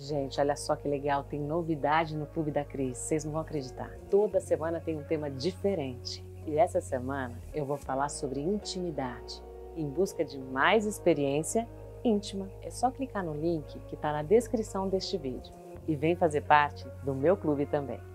Gente, olha só que legal, tem novidade no Clube da Cris, vocês não vão acreditar. Toda semana tem um tema diferente. E essa semana eu vou falar sobre intimidade, em busca de mais experiência íntima. É só clicar no link que está na descrição deste vídeo. E vem fazer parte do meu clube também.